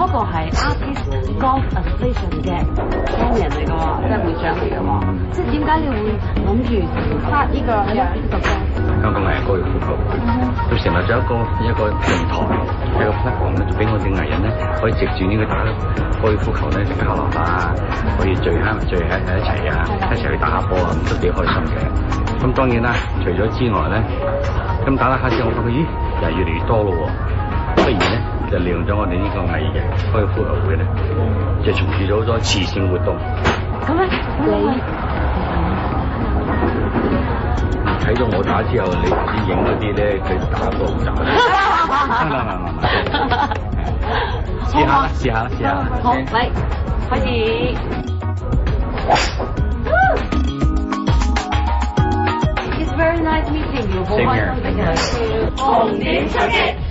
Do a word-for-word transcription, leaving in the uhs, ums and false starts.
嗰個係 Artist Golf Association 嘅 champion 嚟嘅喎，即係會長嚟嘅喎。即係點解你會諗住發呢個係咯呢個嘅？ 香港藝人高爾夫球會，佢成立咗一個一個平台，一個 platform 咧，就俾我哋藝人咧可以藉住呢個打高爾夫球咧，就交流下，可以聚喺聚喺喺一齊啊，一齊去打下波啊，咁都幾開心嘅。咁當然啦，除咗之外咧，咁打打下之後，我發覺咦，人越嚟越多咯喎，不如咧就利用咗我哋呢個藝人高爾夫球會咧，就從事咗好多慈善活動。 咁咧，你睇到我打之後，你唔知影嗰啲咧，佢打到好渣。唔唔唔唔，試下啦，試下啦，試下啦。 好，嚟開始。It's very nice meeting you，好開心嘅。紅點出擊。